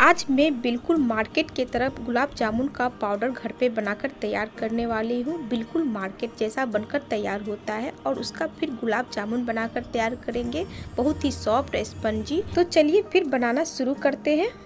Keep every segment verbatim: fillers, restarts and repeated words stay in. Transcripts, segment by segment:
आज मैं बिल्कुल मार्केट के तरफ गुलाब जामुन का पाउडर घर पे बनाकर तैयार करने वाली हूँ। बिल्कुल मार्केट जैसा बनकर तैयार होता है और उसका फिर गुलाब जामुन बनाकर तैयार करेंगे, बहुत ही सॉफ्ट स्पंजी। तो चलिए फिर बनाना शुरू करते हैं।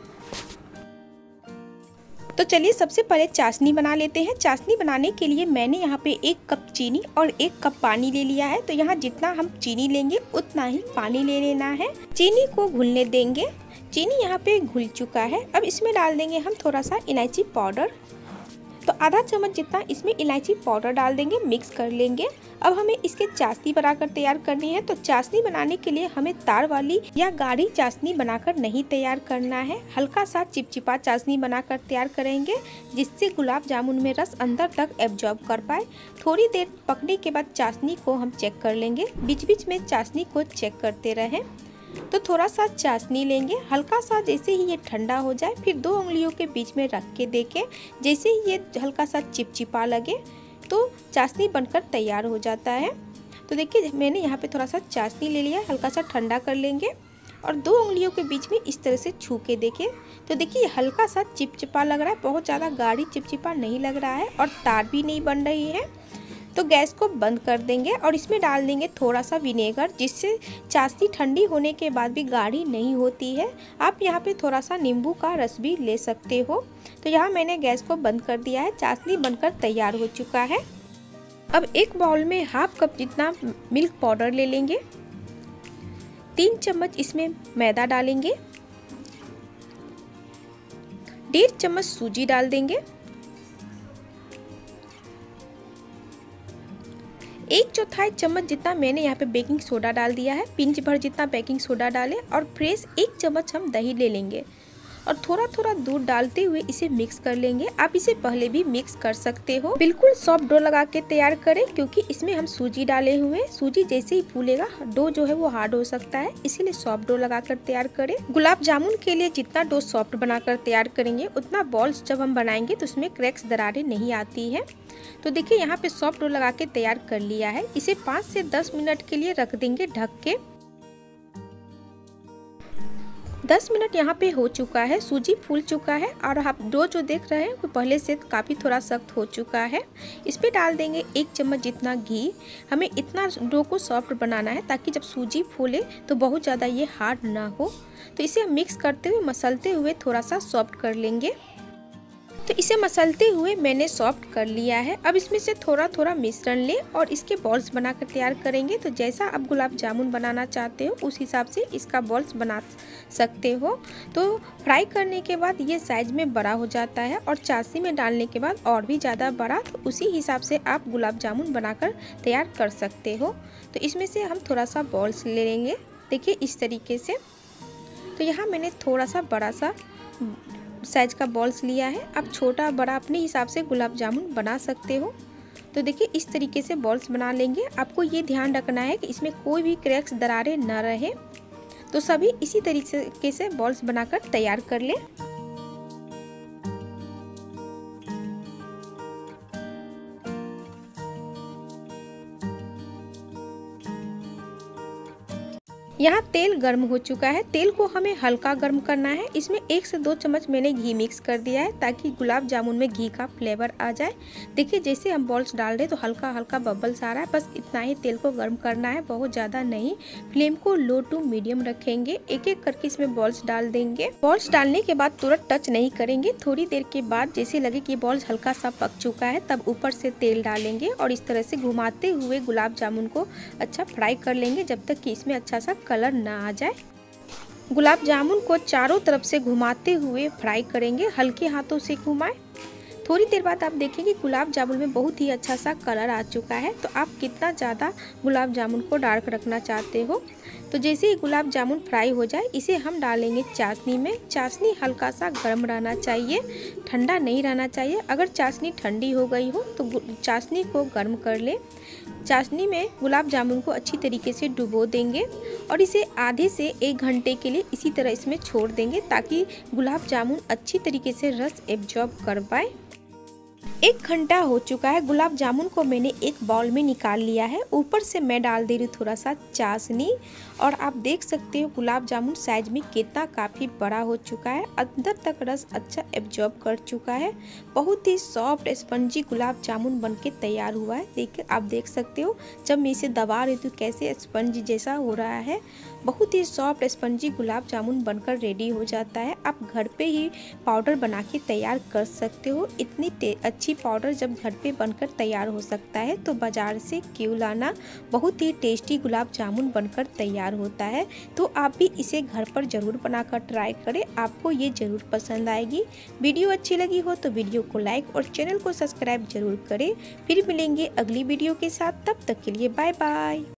तो चलिए सबसे पहले चाशनी बना लेते हैं। चाशनी बनाने के लिए मैंने यहाँ पे एक कप चीनी और एक कप पानी ले लिया है। तो यहाँ जितना हम चीनी लेंगे उतना ही पानी ले लेना है। चीनी को घुलने देंगे। चीनी यहाँ पे घुल चुका है। अब इसमें डाल देंगे हम थोड़ा सा इलायची पाउडर। तो आधा चम्मच जितना इसमें इलायची पाउडर डाल देंगे, मिक्स कर लेंगे। अब हमें इसके चाशनी बनाकर तैयार करनी है। तो चाशनी बनाने के लिए हमें तार वाली या गाढ़ी चाशनी बनाकर नहीं तैयार करना है, हल्का सा चिपचिपा चाशनी बनाकर तैयार करेंगे, जिससे गुलाब जामुन में रस अंदर तक एब्जॉर्ब कर पाए। थोड़ी देर पकने के बाद चाशनी को हम चेक कर लेंगे। बीच बीच में चाशनी को चेक करते रहें। तो थोड़ा सा चाशनी लेंगे, हल्का सा जैसे ही ये ठंडा हो जाए फिर दो उंगलियों के बीच में रख के देखें। जैसे ही ये हल्का सा चिपचिपा लगे तो चाशनी बनकर तैयार हो जाता है। तो देखिए मैंने यहाँ पे थोड़ा सा चाशनी ले लिया, हल्का सा ठंडा कर लेंगे और दो उंगलियों के बीच में इस तरह से छू के देखें। तो देखिए हल्का सा चिपचिपा लग रहा है, बहुत ज़्यादा गाढ़ी चिपचिपा नहीं लग रहा है और तार भी नहीं बन रही है। तो गैस को बंद कर देंगे और इसमें डाल देंगे थोड़ा सा विनेगर, जिससे चाशनी ठंडी होने के बाद भी गाढ़ी नहीं होती है। आप यहाँ पे थोड़ा सा नींबू का रस भी ले सकते हो। तो यहाँ मैंने गैस को बंद कर दिया है। चाशनी बनकर तैयार हो चुका है। अब एक बाउल में हाफ कप जितना मिल्क पाउडर ले लेंगे। तीन चम्मच इसमें मैदा डालेंगे। डेढ़ चम्मच सूजी डाल देंगे। एक चौथाई चम्मच जितना मैंने यहाँ पे बेकिंग सोडा डाल दिया है। पिंच भर जितना बेकिंग सोडा डालें और फ्रेश एक चम्मच हम दही ले लेंगे और थोड़ा थोड़ा दूध डालते हुए इसे मिक्स कर लेंगे। आप इसे पहले भी मिक्स कर सकते हो। बिल्कुल सॉफ्ट डो लगा के तैयार करें, क्योंकि इसमें हम सूजी डाले हुए। सूजी जैसे ही फूलेगा डो जो है वो हार्ड हो सकता है, इसीलिए सॉफ्ट डो लगा कर तैयार करें। गुलाब जामुन के लिए जितना डो सॉफ्ट बनाकर तैयार करेंगे उतना बॉल्स जब हम बनाएंगे तो उसमें क्रैक्स दरारें नहीं आती है। तो देखिए यहाँ पे सॉफ्ट डो लगा के तैयार कर लिया है। इसे पाँच से दस मिनट के लिए रख देंगे ढक के। दस मिनट यहाँ पे हो चुका है, सूजी फूल चुका है और आप डो जो देख रहे हैं वो पहले से काफ़ी थोड़ा सख्त हो चुका है। इस पे डाल देंगे एक चम्मच जितना घी। हमें इतना डो को सॉफ्ट बनाना है ताकि जब सूजी फूले तो बहुत ज़्यादा ये हार्ड ना हो। तो इसे हम मिक्स करते हुए मसलते हुए थोड़ा सा सॉफ्ट कर लेंगे। तो इसे मसलते हुए मैंने सॉफ्ट कर लिया है। अब इसमें से थोड़ा थोड़ा मिश्रण लें और इसके बॉल्स बनाकर तैयार करेंगे। तो जैसा आप गुलाब जामुन बनाना चाहते हो उस हिसाब से इसका बॉल्स बना सकते हो। तो फ्राई करने के बाद ये साइज में बड़ा हो जाता है और चाशनी में डालने के बाद और भी ज़्यादा बड़ा। तो उसी हिसाब से आप गुलाब जामुन बनाकर तैयार कर सकते हो। तो इसमें से हम थोड़ा सा बॉल्स ले लेंगे, देखिए इस तरीके से। तो यहाँ मैंने थोड़ा सा बड़ा सा साइज का बॉल्स लिया है। आप छोटा बड़ा अपने हिसाब से गुलाब जामुन बना सकते हो। तो देखिए इस तरीके से बॉल्स बना लेंगे। आपको ये ध्यान रखना है कि इसमें कोई भी क्रैक्स दरारें ना रहे। तो सभी इसी तरीके से बॉल्स बनाकर तैयार कर लें। यहाँ तेल गर्म हो चुका है। तेल को हमें हल्का गर्म करना है। इसमें एक से दो चम्मच मैंने घी मिक्स कर दिया है ताकि गुलाब जामुन में घी का फ्लेवर आ जाए। देखिए जैसे हम बॉल्स डाल रहे हैं तो हल्का हल्का बबल्स आ रहा है, बस इतना ही तेल को गर्म करना है, बहुत ज़्यादा नहीं। फ्लेम को लो टू मीडियम रखेंगे। एक एक करके इसमें बॉल्स डाल देंगे। बॉल्स डालने के बाद तुरंत टच नहीं करेंगे। थोड़ी देर के बाद जैसे लगे कि बॉल्स हल्का सा पक चुका है तब ऊपर से तेल डालेंगे और इस तरह से घुमाते हुए गुलाब जामुन को अच्छा फ्राई कर लेंगे जब तक कि इसमें अच्छा सा कलर ना आ जाए। गुलाब जामुन को चारों तरफ से घुमाते हुए फ्राई करेंगे, हल्के हाथों से घुमाएं। थोड़ी देर बाद आप देखेंगे गुलाब जामुन में बहुत ही अच्छा सा कलर आ चुका है। तो आप कितना ज़्यादा गुलाब जामुन को डार्क रखना चाहते हो। तो जैसे ही गुलाब जामुन फ्राई हो जाए इसे हम डालेंगे चाशनी में। चाशनी हल्का सा गर्म रहना चाहिए, ठंडा नहीं रहना चाहिए। अगर चाशनी ठंडी हो गई हो तो चाशनी को गर्म कर लें। चाशनी में गुलाब जामुन को अच्छी तरीके से डुबो देंगे और इसे आधे से एक घंटे के लिए इसी तरह इसमें छोड़ देंगे ताकि गुलाब जामुन अच्छी तरीके से रस एब्जॉर्ब कर पाए। एक घंटा हो चुका है। गुलाब जामुन को मैंने एक बाउल में निकाल लिया है। ऊपर से मैं डाल दे रही हूँ थोड़ा सा चाशनी और आप देख सकते हो गुलाब जामुन साइज में कितना काफ़ी बड़ा हो चुका है। अंदर तक रस अच्छा एब्जॉर्ब कर चुका है। बहुत ही सॉफ्ट स्पंजी गुलाब जामुन बनके तैयार हुआ है। देखिए आप देख सकते हो जब मैं इसे दबा रही हूँ कैसे स्पंज जैसा हो रहा है। बहुत ही सॉफ्ट स्पंजी गुलाब जामुन बनकर रेडी हो जाता है। आप घर पे ही पाउडर बना के तैयार कर सकते हो। इतनी अच्छी पाउडर जब घर पे बनकर तैयार हो सकता है तो बाज़ार से क्यों लाना। बहुत ही टेस्टी गुलाब जामुन बनकर तैयार होता है। तो आप भी इसे घर पर ज़रूर बनाकर ट्राई करें, आपको ये ज़रूर पसंद आएगी। वीडियो अच्छी लगी हो तो वीडियो को लाइक और चैनल को सब्सक्राइब जरूर करें। फिर मिलेंगे अगली वीडियो के साथ, तब तक के लिए बाय बाय।